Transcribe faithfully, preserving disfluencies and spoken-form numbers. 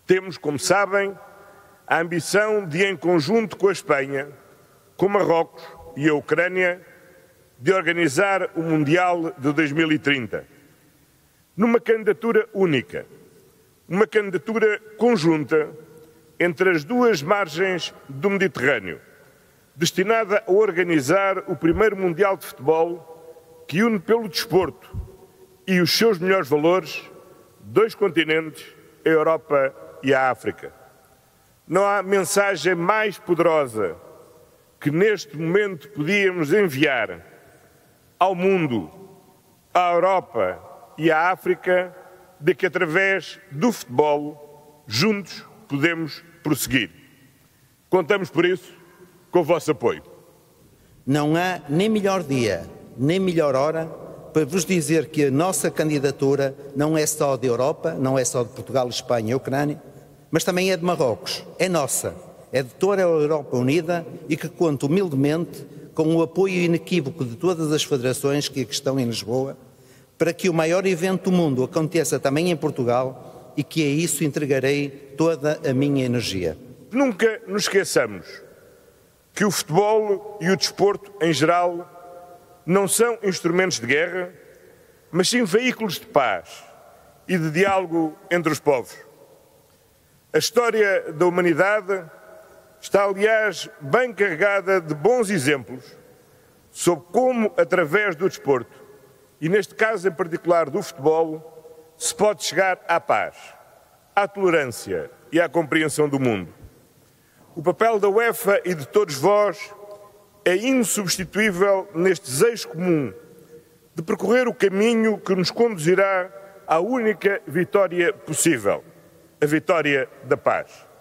Temos, como sabem, a ambição de, em conjunto com a Espanha, com Marrocos e a Ucrânia, de organizar o Mundial de dois mil e trinta, numa candidatura única, uma candidatura conjunta entre as duas margens do Mediterrâneo, destinada a organizar o primeiro Mundial de Futebol que une pelo desporto e os seus melhores valores dois continentes, a Europa e a África. Não há mensagem mais poderosa que neste momento podíamos enviar ao mundo, à Europa e à África, de que através do futebol, juntos, podemos prosseguir. Contamos por isso com o vosso apoio. Não há nem melhor dia, nem melhor hora para vos dizer que a nossa candidatura não é só de Europa, não é só de Portugal, Espanha e Ucrânia, mas também é de Marrocos, é nossa, é de toda a Europa unida e que conta humildemente com o apoio inequívoco de todas as federações que aqui estão em Lisboa, para que o maior evento do mundo aconteça também em Portugal e que a isso entregarei toda a minha energia. Nunca nos esqueçamos que o futebol e o desporto em geral não são instrumentos de guerra, mas sim veículos de paz e de diálogo entre os povos. A história da humanidade está, aliás, bem carregada de bons exemplos sobre como, através do desporto, e neste caso em particular do futebol, se pode chegar à paz, à tolerância e à compreensão do mundo. O papel da UEFA e de todos vós é insubstituível neste desejo comum de percorrer o caminho que nos conduzirá à única vitória possível, a vitória da paz.